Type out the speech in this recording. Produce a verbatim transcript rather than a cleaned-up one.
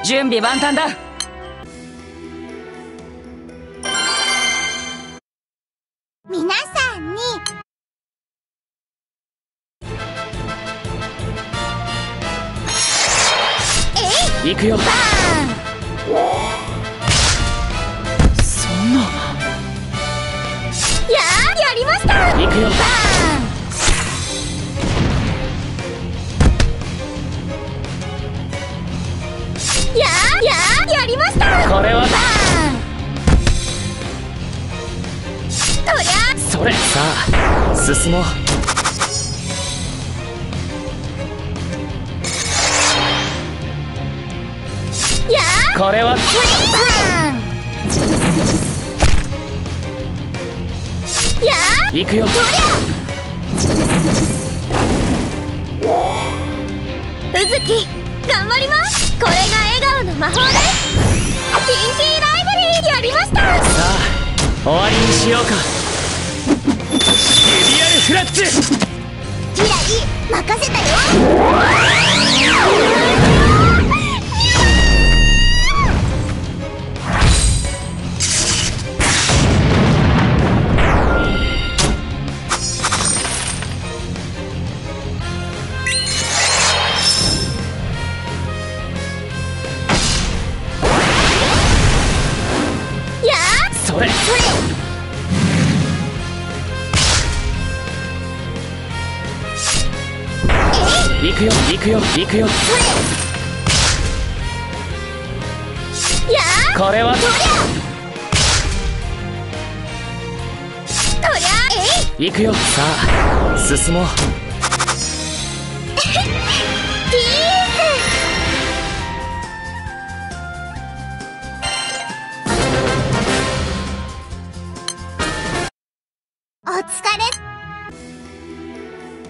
準備万端だ。 皆さんにえい行くよ。 バーそんな。 ンやーやりました。 行くよ。 バーンやーやーやりました。 これはバーンとりゃそれ。さあ進もう。 やーこれはバーンやー行くよ。 とりゃうずき頑張ります。これが笑顔の魔法です。ピンキーライブリーやりました。 さあ終わりにしようか。リビアルフラッツ。 キラリ任せたよ。やーそれ。 それ行くよ行くよ行くよ。 それやーこれはとりゃとりゃえい行くよ。さあ進もう。